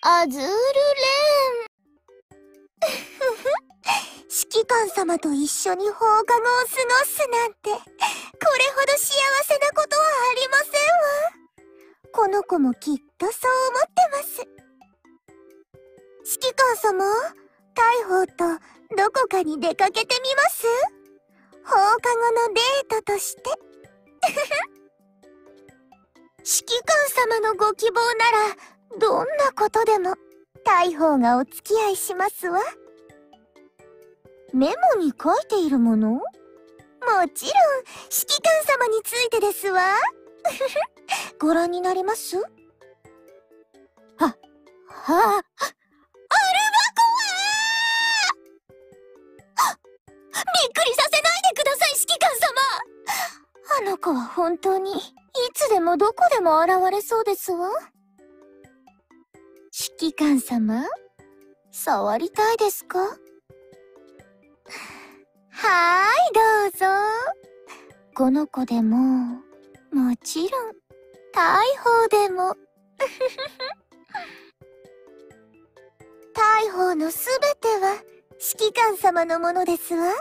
アズールレーン。指揮官様と一緒に放課後を過ごすなんて、これほど幸せなことはありませんわ。この子もきっとそう思ってます。指揮官様、大砲とどこかに出かけてみます？放課後のデートとして。指揮官様のご希望なら、どんなことでも大砲がお付き合いしますわ。メモに書いているもの？もちろん、指揮官様についてですわ。ご覧になります？は、はあ、アルバコはびっくりさせないでください、指揮官様。あの子は本当に、いつでもどこでも現れそうですわ。指揮官様、触りたいですか？はーい、どうぞ。この子でも、もちろん、大砲でも。大砲のすべては、指揮官様のものですわ。どう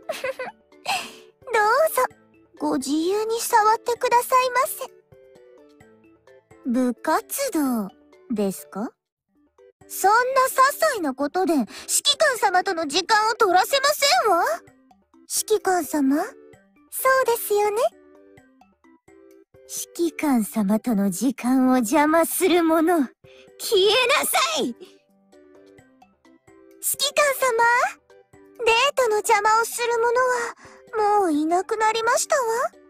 ぞ、ご自由に触ってくださいませ。部活動、ですか？そんな些細なことで、指揮官様との時間を取らせませんわ。指揮官様、そうですよね。指揮官様との時間を邪魔する者、消えなさい！指揮官様、デートの邪魔をする者は、もういなくなりましたわ。